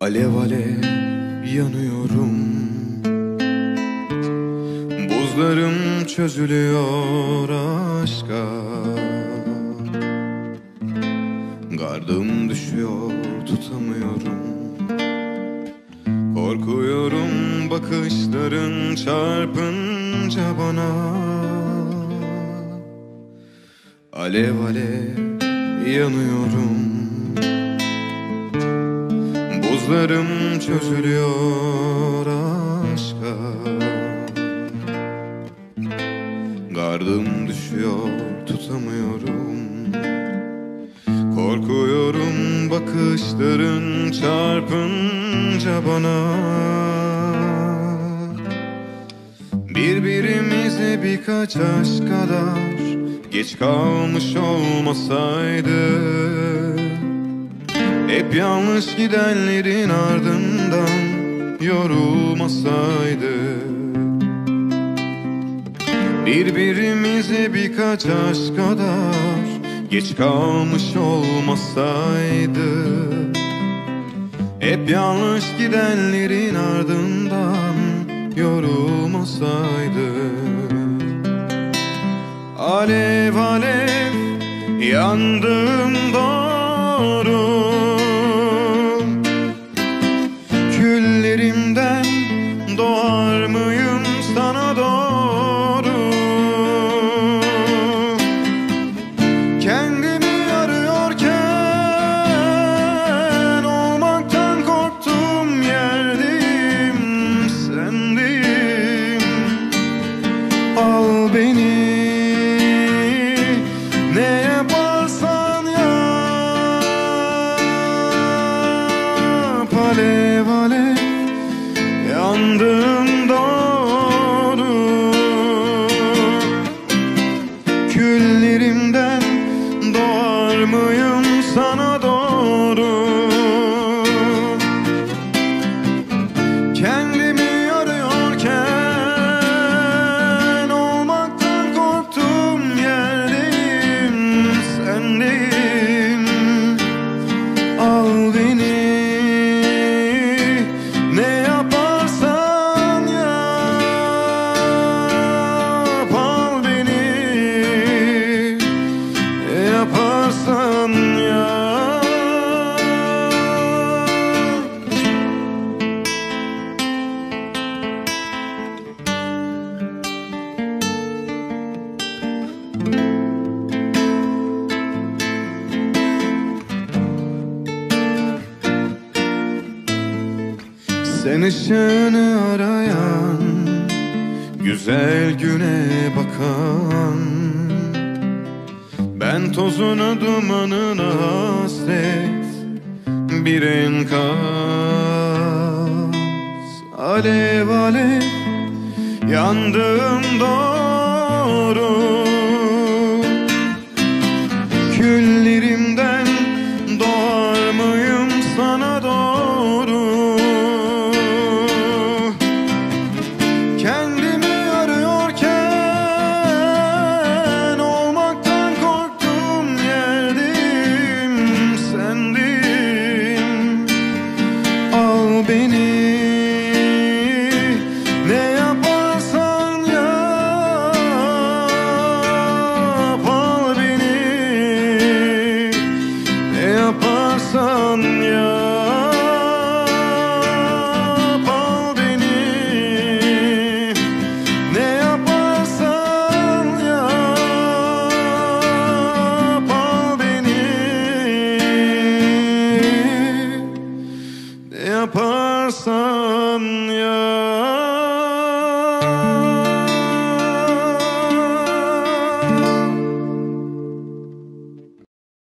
Alev alev yanıyorum, buzlarım çözülüyor aşka. Gardım düşüyor, tutamıyorum. Korkuyorum bakışların çarpınca bana. Alev alev yanıyorum, buzlarım çözülüyor aşka. Gardım düşüyor, tutamıyorum. Korkuyorum bakışların çarpınca bana. Birbirimize birkaç aşk kadar geç kalmış olmasaydı, hep yanlış gidenlerin ardından yorulmasaydı. Birbirimize birkaç aşk kadar geç kalmış olmasaydı, hep yanlış gidenlerin ardından yorulmasaydı. Alev alev yandım doğru, küllerimden doğar mıyım sana doğru? Kendimi arıyorken olmaktan korktuğum yerdeyim, sendeyim. Al beni, ne yaparsan yap. Alev alev yandım doğru, küllerimden doğar mıyım sana doğru? Kendimi arıyorken olmaktan korktuğum yerdeyim, sendeyim. Al beni, ne yaparsan yap. Al beni, ne yaparsan yap. Sen ışığını arayan, güzel güne bakan, ben tozunu dumanına hasret bir enkaz. Alev alev yandım doğru, küllerimden doğar mıyım sana doğru? Kendimi arıyorken olmaktan korktuğum yerdeyim, sendeyim. Al beni, ne yaparsan yap. Al beni, ne yaparsan yap. Al beni, ne yaparsan yap. Al beni, ne yaparsan yap.